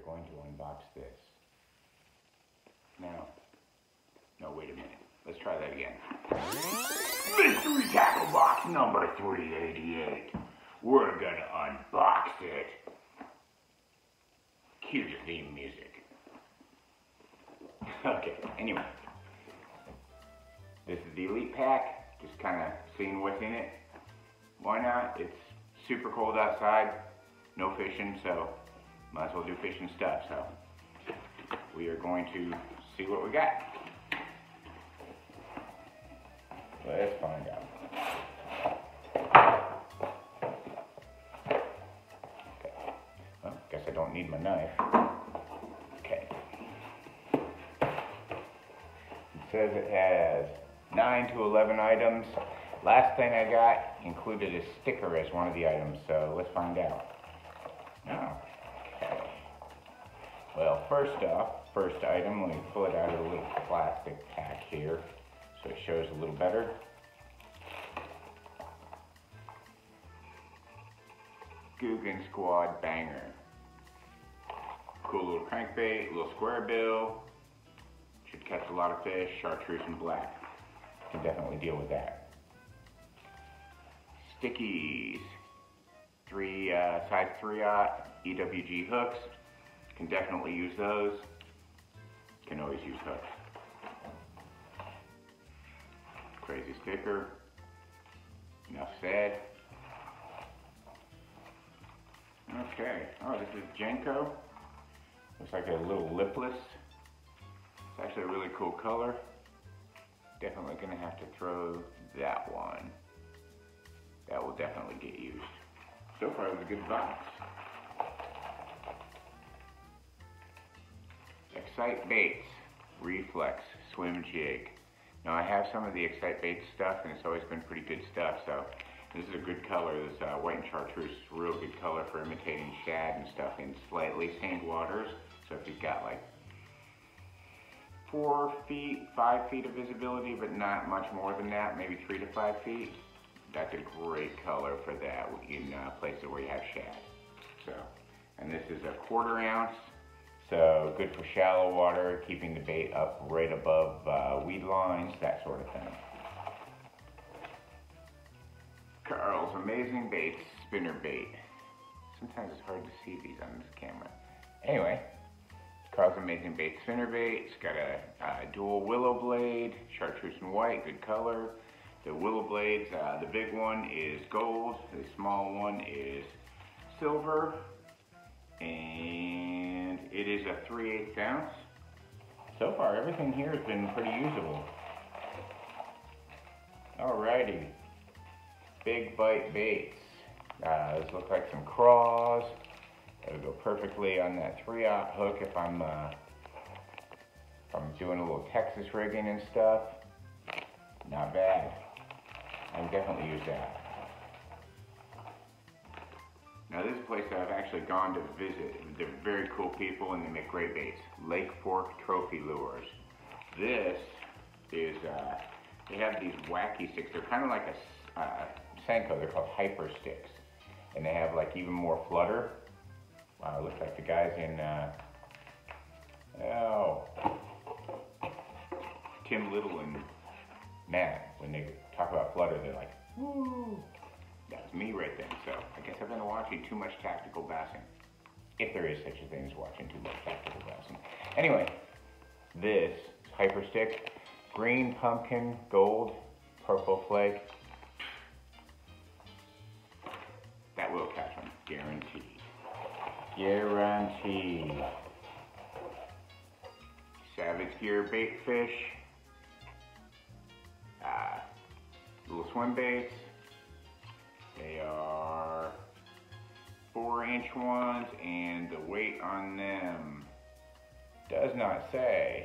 going to unbox this. Now, no, wait a minute. Let's try that again. Mystery tackle box number 388. We're gonna unbox it. Cue the theme music. Okay, anyway. This is the Elite Pack. Just kind of seeing what's in it. Why not? It's super cold outside. No fishing, so might as well do fishing stuff. So we are going to see what we got. Let's find out. Okay. Well, guess I don't need my knife. Okay. It says it has 9 to 11 items. Last thing I got included a sticker as one of the items, so let's find out. Oh, okay. Well, first item, let me pull it out of the little plastic pack here so it shows a little better. Googan Squad Banger. Cool little crankbait, little square bill. Should catch a lot of fish, chartreuse and black. Can definitely deal with that. Stickies. Size 3/0 EWG hooks. Can definitely use those. Can always use hooks. Crazy sticker. Enough said. Okay. Oh, this is Jenko. Looks like a little lipless. It's actually a really cool color. Definitely gonna have to throw that one. That will definitely get used. So far, it was a good box. Excite Baits, Reflex, Swim Jig. Now I have some of the Excite Baits stuff and it's always been pretty good stuff, so this is a good color. This white and chartreuse is a real good color for imitating shad and stuff in slightly stained waters. So if you've got like 4 feet, 5 feet of visibility, but not much more than that, maybe 3 to 5 feet, that's a great color for that in places where you have shad. So, and this is a 1/4 ounce. So good for shallow water, keeping the bait up right above weed lines, that sort of thing. Carl's Amazing Baits Spinner Bait. Sometimes it's hard to see these on this camera. Anyway, Carl's Amazing Bait Spinner Bait. It's got a dual willow blade, chartreuse and white, good color. The willow blades, the big one is gold, the small one is silver, and it is a 3/8 ounce. So far, everything here has been pretty usable. Alrighty, Big Bite Baits. Those look like some craws. It'll go perfectly on that 3/0 hook if I'm doing a little Texas rigging and stuff. Not bad. I can definitely use that. Now this is a place that I've actually gone to visit. They're very cool people and they make great baits. Lake Fork Trophy Lures. This is, they have these wacky sticks. They're kind of like a Senko. They're called Hyper Sticks. And they have like even more flutter. Wow, it looks like the guys in, Tim Little and Matt, when they talk about flutter, they're like, woo. That's me right then. So I guess I've been watching too much tactical bassing. If there is such a thing as watching too much tactical bassing. Anyway, this is Hyper Stick. Green pumpkin, gold, purple flake. That will catch them, guaranteed. Guaranteed. Savage Gear bait fish. Little swim baits. They are 4-inch ones, and the weight on them does not say.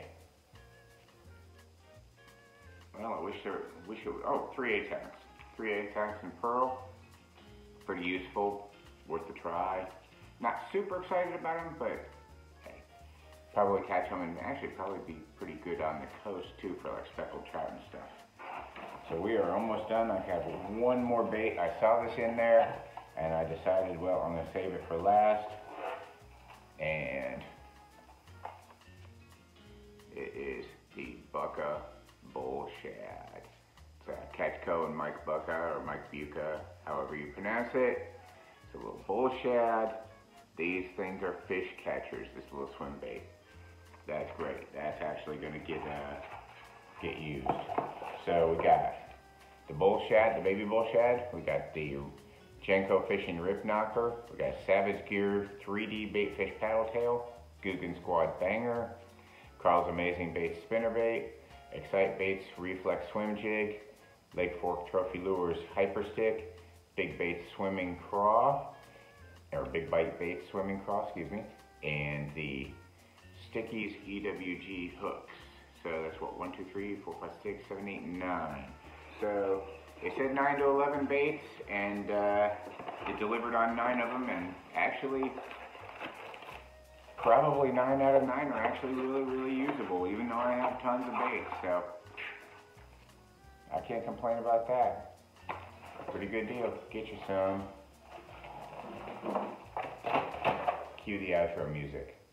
Well, I wish it would. Oh, 3/8 ounce. 3/8 ounce in pearl. Pretty useful. Worth a try. Not super excited about them, but hey, probably catch them and actually probably be pretty good on the coast too for like speckled trout and stuff. So we are almost done. I have one more bait. I saw this in there and I decided, well, I'm going to save it for last. and it is the Bucca Bull Shad. It's Catch Co and Mike Bucca, or Mike Bucca, however you pronounce it. It's a little bull shad. These things are fish catchers, this little swim bait. That's great. That's actually going to get used. So we got the bull shad, the baby bull shad. We got the Jenko Fishing Rip Knocker. We got Savage Gear 3D Baitfish Paddle Tail, Googan Squad Banger, Carl's Amazing Baits Spinnerbait, Excite Baits Reflex Swim Jig, Lake Fork Trophy Lures Hyper Stick, Big Bait Swimming Craw, or Big Bite Bait Swimming Craw, excuse me, and the Stickies EWG hooks. So that's what, 1, 2, 3, 4, 5, 6, 7, 8, 9. So it said 9 to 11 baits, and it delivered on 9 of them, and actually, probably 9 out of 9 are actually really, really usable, even though I have tons of baits. So I can't complain about that. Pretty good deal. Get you some. Cue the outro music.